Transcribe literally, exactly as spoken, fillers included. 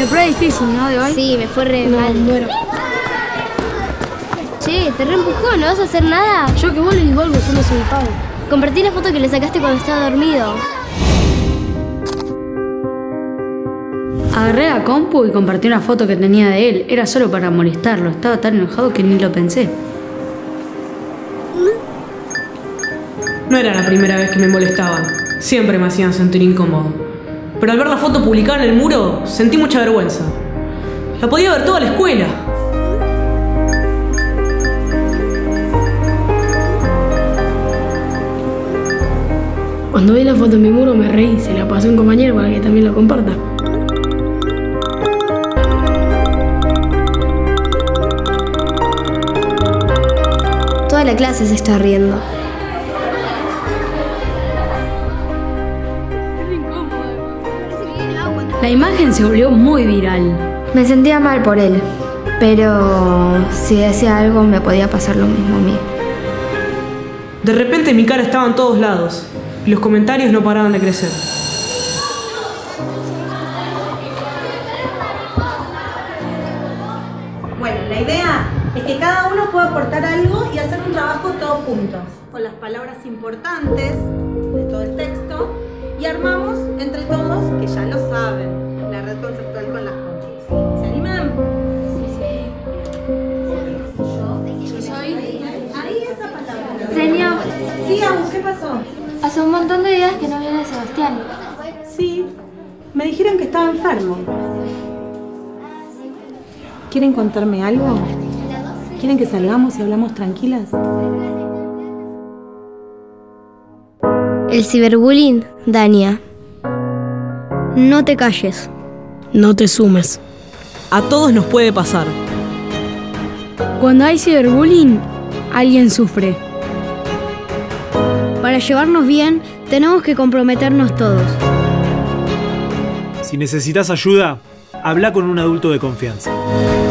La prueba difícil, ¿no? De hoy. Sí, me fue re no, mal. Bueno. Che, te reempujó, ¿no vas a hacer nada? Yo que vos le digo algo, yo no soy el pavo. Compartí la foto que le sacaste cuando estaba dormido. Agarré la compu y compartí una foto que tenía de él. Era solo para molestarlo. Estaba tan enojado que ni lo pensé. No era la primera vez que me molestaban. Siempre me hacían sentir incómodo. Pero al ver la foto publicada en el muro, sentí mucha vergüenza. La podía ver toda la escuela. Cuando vi la foto en mi muro me reí. Se la pasé a un compañero para que también lo comparta. Toda la clase se está riendo. La imagen se volvió muy viral. Me sentía mal por él, pero si decía algo me podía pasar lo mismo a mí. De repente mi cara estaba en todos lados y los comentarios no paraban de crecer. Bueno, la idea es que cada uno pueda aportar algo y hacer un trabajo todos juntos, con las palabras importantes de todo el texto, y armamos entre todos, que ya lo saben, la red conceptual con las conchas. ¿Se animan? Yo soy. Ahí esa palabra. Señor, Sí, Agus, ¿qué pasó? hace un montón de días que no viene Sebastián. Sí, me dijeron que estaba enfermo. ¿Quieren contarme algo? ¿Quieren que salgamos y hablamos tranquilas? El ciberbullying daña. No te calles. No te sumes. A todos nos puede pasar. Cuando hay ciberbullying, alguien sufre. Para llevarnos bien, tenemos que comprometernos todos. Si necesitas ayuda, habla con un adulto de confianza.